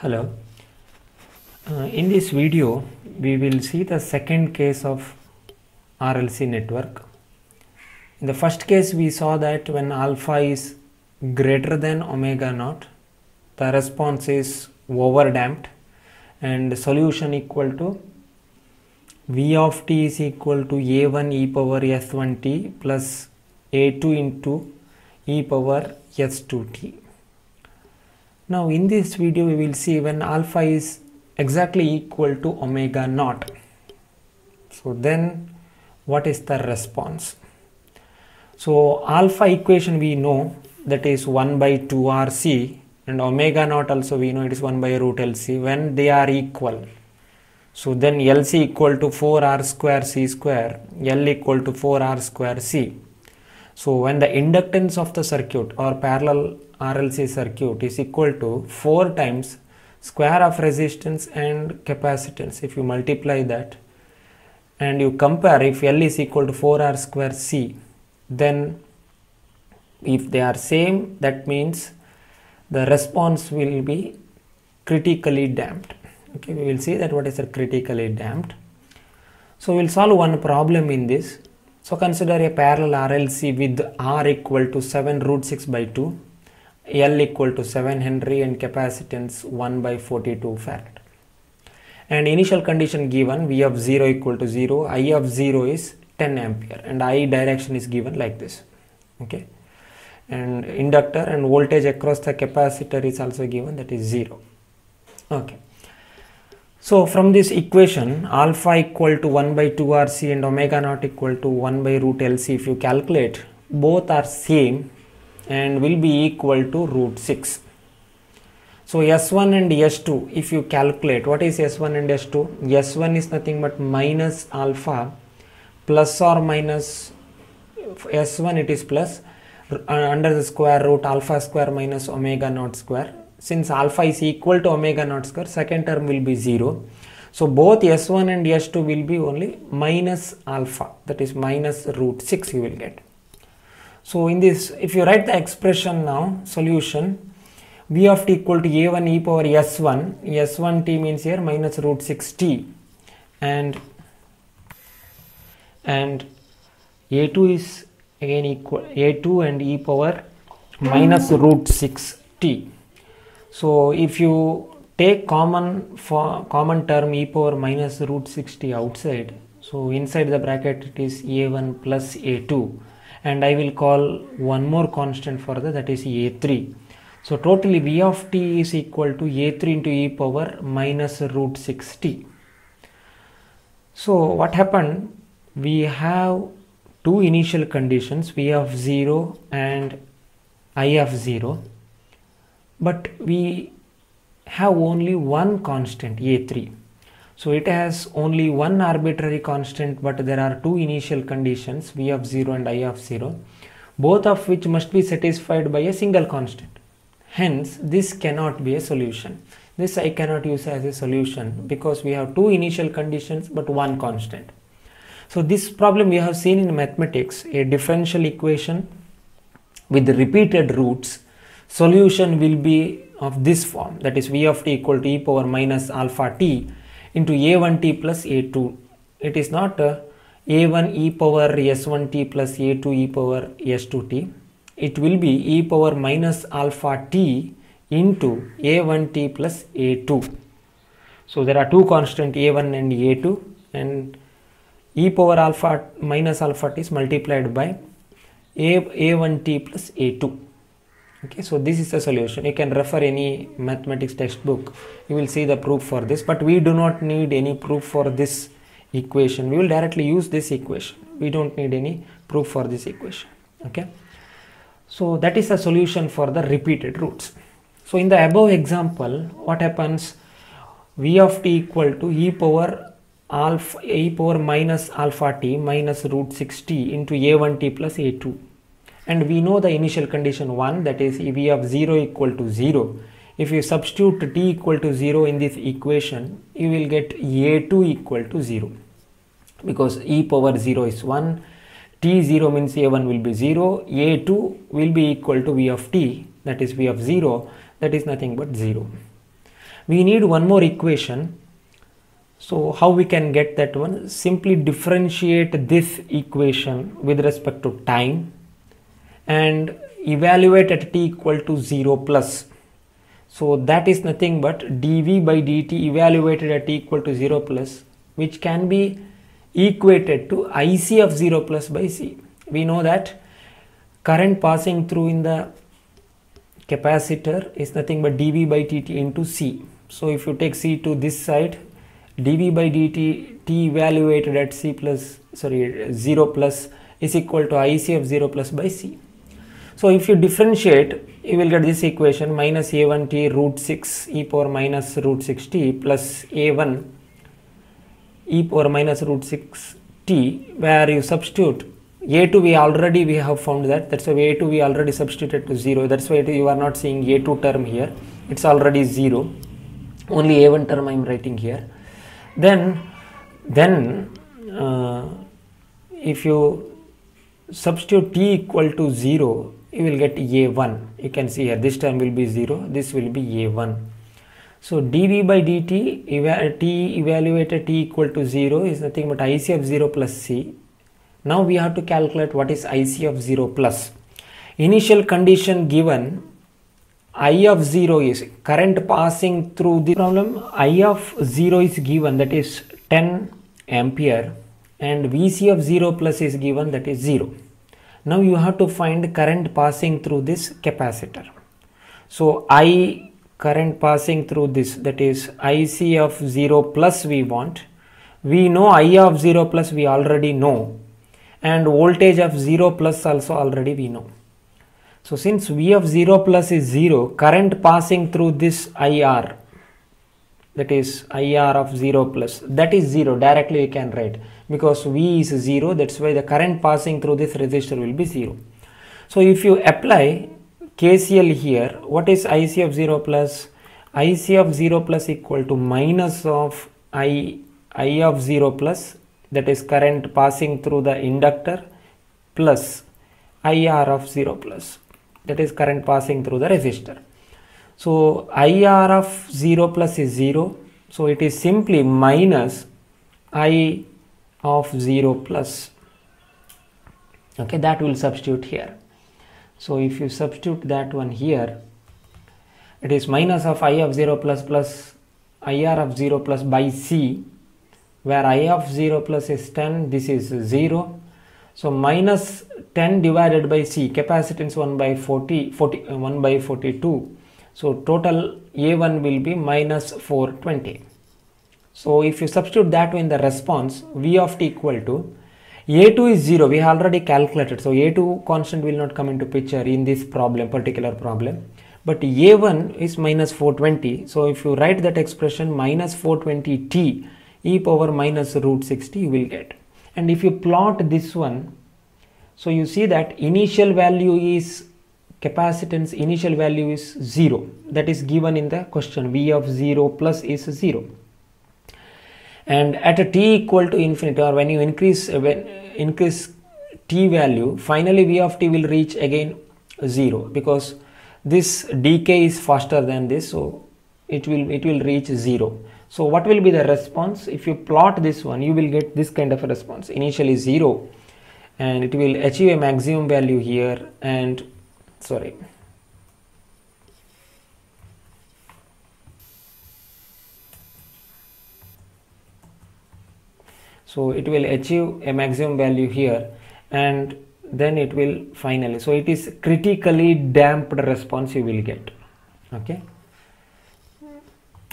Hello. In this video, we will see the second case of RLC network. In the first case, we saw that when alpha is greater than omega naught, the response is overdamped and solution equal to V of t is equal to a1 e power s1t plus a2 into e power s2t. Now in this video we will see when alpha is exactly equal to omega naught. So then what is the response? So alpha equation we know, that is 1 by 2 RC, and omega naught also we know it is 1 by root LC when they are equal. So then LC equal to 4R square C square, L equal to 4R square C. So when the inductance of the circuit or parallel RLC circuit is equal to 4 times square of resistance and capacitance, if you multiply that and you compare, if L is equal to 4R square C, then if they are same, that means the response will be critically damped. Okay, we will see that what is a critically damped. So we will solve one problem in this. So consider a parallel RLC with R equal to 7 root 6 by 2, L equal to 7 Henry and capacitance 1 by 42 farad. And initial condition given, V of 0 equal to 0, I of 0 is 10 ampere and I direction is given like this. Okay, and inductor and voltage across the capacitor is also given, that is 0. Okay. So from this equation, alpha equal to 1 by 2 RC and omega naught equal to 1 by root LC, if you calculate, both are same and will be equal to root 6. So S1 and S2, if you calculate, what is S1 and S2? S1 is nothing but minus alpha plus or minus S1, it is plus under the square root alpha square minus omega naught square. Since alpha is equal to omega naught square, second term will be 0. So both S1 and S2 will be only minus alpha, that is minus root 6 you will get. So in this, if you write the expression now, solution, V of t equal to a1 e power s1, s1t means here minus root 6t, and a2 is again equal, a2 and e power minus root 6t. So if you take common term e power minus root 6t outside, so inside the bracket it is a1 plus a2, and I will call one more constant further, that is a3. So totally V of t is equal to a3 into e power minus root 6t. So what happened, we have two initial conditions, V of 0 and I of 0. But we have only one constant, a3. So it has only one arbitrary constant, but there are two initial conditions, V of 0 and I of 0, both of which must be satisfied by a single constant. Hence, this cannot be a solution. This I cannot use as a solution because we have two initial conditions but one constant. So this problem we have seen in mathematics, a differential equation with repeated roots. Solution will be of this form, that is V of t equal to e power minus alpha t into a1t plus a2. It is not a1 e power s1t plus a2 e power s2t. It will be e power minus alpha t into a1t plus a2. So there are two constants, a1 and a2, and e power alpha minus alpha t is multiplied by a1t plus a2. Okay, so this is the solution. You can refer any mathematics textbook, you will see the proof for this, but we do not need any proof for this equation. We will directly use this equation. We don't need any proof for this equation. Okay, so that is the solution for the repeated roots. So in the above example, what happens, V of t equal to e power minus alpha t minus root 6t into a1t plus a2. And we know the initial condition 1, that is V of 0 equal to 0. If you substitute t equal to 0 in this equation, you will get a2 equal to 0, because e power 0 is 1, t0 means a1 will be 0, a2 will be equal to V of t, that is V of 0, that is nothing but 0. We need one more equation. So how we can get that one? Simply differentiate this equation with respect to time and evaluate at t equal to 0 plus. So that is nothing but dv by dt evaluated at t equal to 0 plus, which can be equated to IC of 0 plus by C. We know that current passing through in the capacitor is nothing but dv by dt into C. So if you take C to this side, dv by dt t evaluated at 0 plus is equal to IC of 0 plus by C. So if you differentiate, you will get this equation minus a1t root 6 e power minus root 6t plus a1 e power minus root 6t, where you substitute a2 we have found that's why a2 we already substituted to 0. That's why you are not seeing a2 term here, it's already 0, only a1 term I am writing here. Then if you substitute t equal to 0, you will get a1. You can see here this term will be 0, this will be a1. So dv by dt t evaluated t equal to 0 is nothing but IC of 0 plus C. Now we have to calculate what is IC of 0 plus. Initial condition given, I of 0 is current passing through the problem. I of 0 is given, that is 10 ampere, and VC of 0 plus is given, that is 0. Now you have to find current passing through this capacitor. So I current passing through this, that is IC of 0 plus we want. We know I of 0 plus we already know, and voltage of 0 plus also already we know. So since V of 0 plus is 0, current passing through this IR, that is IR of 0 plus, that is 0, directly you can write, because V is 0, that's why the current passing through this resistor will be 0. So if you apply KCL here, what is IC of 0 plus? IC of 0 plus equal to minus of I of 0 plus, that is current passing through the inductor, plus IR of 0 plus, that is current passing through the resistor. So IR of 0 plus is 0, so it is simply minus I of 0 plus. Okay, that will substitute here. So if you substitute that one here, it is minus of I of 0 plus plus IR of 0 plus by C, where I of 0 plus is 10, this is 0. So minus 10 divided by C, capacitance 1 by 1 by 42. So total A1 will be minus 420. So if you substitute that in the response, V of t equal to A2 is 0, we have already calculated. So A2 constant will not come into picture in this problem, particular problem. But A1 is minus 420. So if you write that expression minus 420 t e power minus root 60, you will get. And if you plot this one, so you see that initial value is capacitance, initial value is 0, that is given in the question. V of 0 plus is 0, and at a t equal to infinity, or when you increase t value, finally V of t will reach again 0, because this decay is faster than this, so it will reach 0. So what will be the response? If you plot this one, you will get this kind of a response. Initially 0, and it will achieve a maximum value here, and sorry, so it will achieve a maximum value here, and then it will finally, so it is critically damped response you will get. Okay,